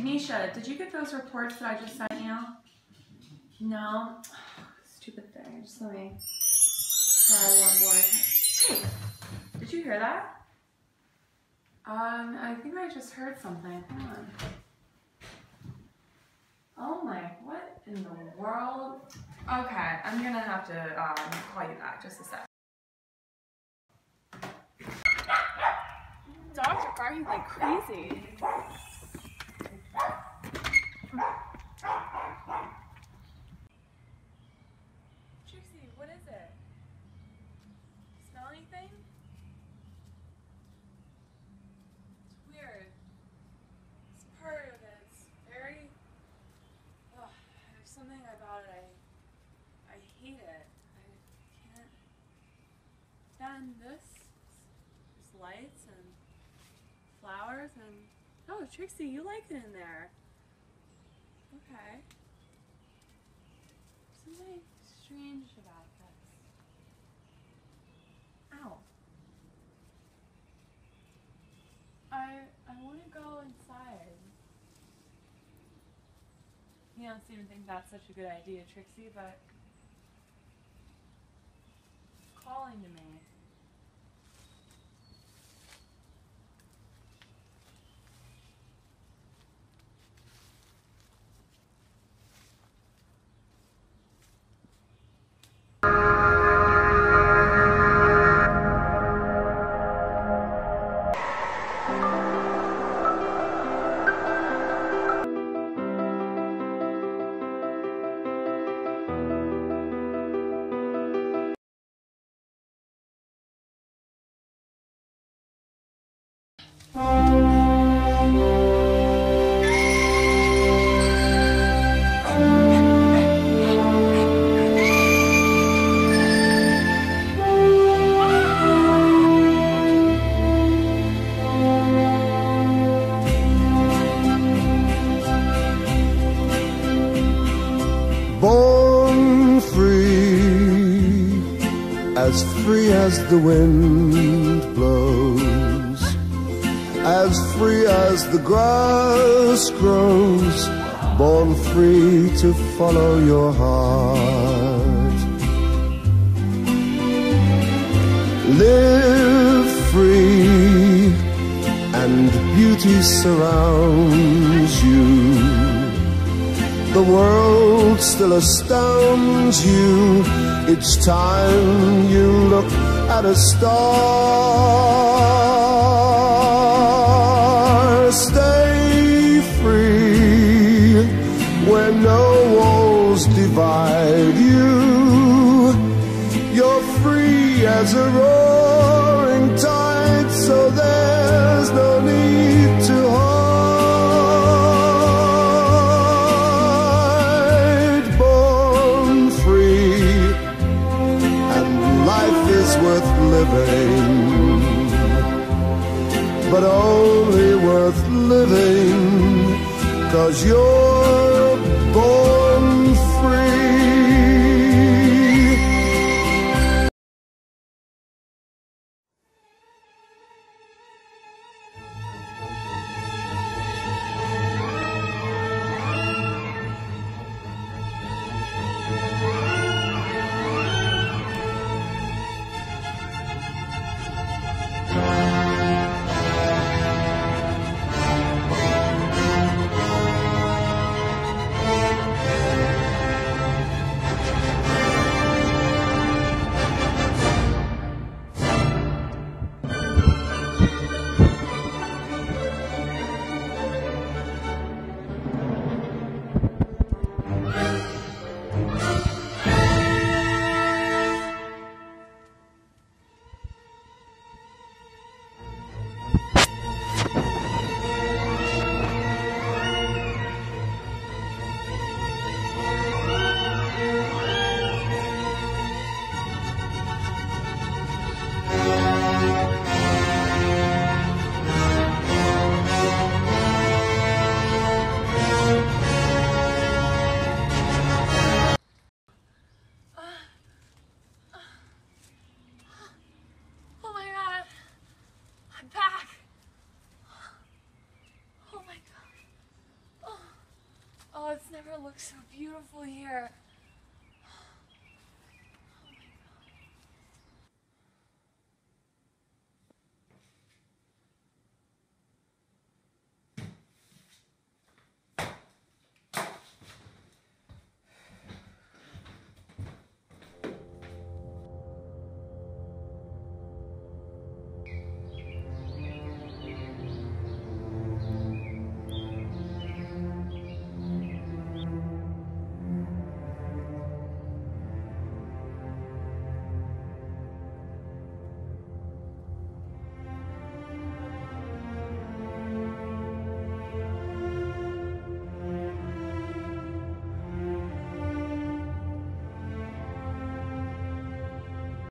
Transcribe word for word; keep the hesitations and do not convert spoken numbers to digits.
Kanisha, did you get those reports that I just sent you? No? Stupid thing. Just let me try one more. Hey, did you hear that? Um, I think I just heard something. Hold on. Oh my, what in the world? Okay, I'm gonna have to um, call you back just a sec. Dogs are barking like crazy. Trixie, what is it? Smell anything? It's weird. It's part of it. It's very... Oh, there's something about it. I, I hate it. I can't stand this. There's lights and flowers and... Oh, Trixie, you like it in there. Okay. Something strange about this. Ow. I I want to go inside. You don't seem to think that's such a good idea, Trixie, but it's calling to me. Born free, as free as the wind blows, as free as the grass grows, born free to follow your heart. Live free, and beauty surrounds you. The world still astounds you each time you look at a star. Stay free where no walls divide you. You're free as a roaring tide, so there's no need to hide. Worth living, but only worth living 'cause you're born free. looks so beautiful here.